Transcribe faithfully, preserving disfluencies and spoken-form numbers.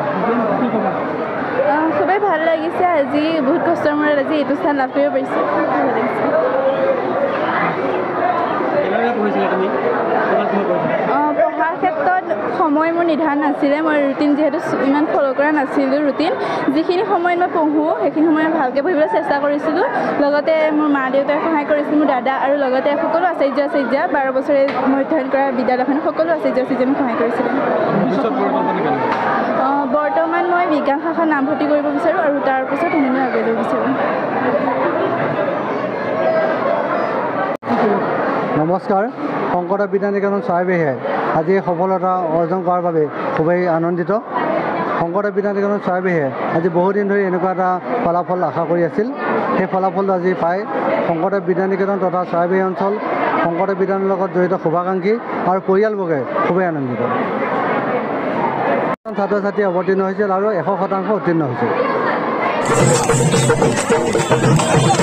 খুবেই ভাল লাগিছে আজি বহুত কষ্টৰ মূৰত আজি এইটো স্থান লাভ কৰিব পাৰিছোঁ ভাল লাগিছে পঢ়াৰ ক্ষেত্ৰত সময় মোৰ নিৰ্ধাৰণ নাছিলে মই ৰুটিন যিহেতু ইমান ফ'ল' কৰা নাছিলোঁ ৰুটিন যিখিনি সময়ত মই পঢ়োঁ সেইখিনি সময়ত ভালকৈ পঢ়িবলৈ চেষ্টা কৰিছিলোঁ লগতে মোৰ মা দেউতাই সহায় কৰিছিল মোৰ দাদা আৰু লগতে সকলো আচাৰ্য আচাৰ্যা বাৰ বছৰে মই অধ্যয়ন কৰা বিদ্যালয়খনত সকলো আচাৰ্য আচাৰ্যই মোক সহায় কৰিছিলে বৰ্তমান মই বিজ্ঞান শাখাত নামভৰ্তি কৰিব বিচাৰোঁ আৰু তাৰ পিছত উন্নয়ন আগুৱাই যাব বিচাৰোঁ নমস্কাৰ শংকৰদেৱ বিদ্যা নিকেতন চৰাইবাহীয়ে আজি সফলতা অৰ্জন কৰাৰ বাবে খুবেই আনন্দিত শংকৰদেৱ বিদ্যা নিকেতন চৰাইবাহীয়ে আজি বহুদিন ধৰি এনেকুৱা এটা ফলাফল আশা কৰি আছিল সেই ফলাফলটো আজি পাই শংকৰদেৱ বিদ্যা নিকেতন তথা চৰাইবাহী অঞ্চল শংকৰদেৱ বিদ্যালয়ৰ লগত জড়িত শুভাকাংক্ষী আৰু পৰিয়ালবৰ্গে খুবেই আনন্দিত ছাত্ৰ ছাত্ৰী অৱতীৰ্ণ হৈছিল আৰু এশ শতাংশ উত্তীৰ্ণ হৈছিল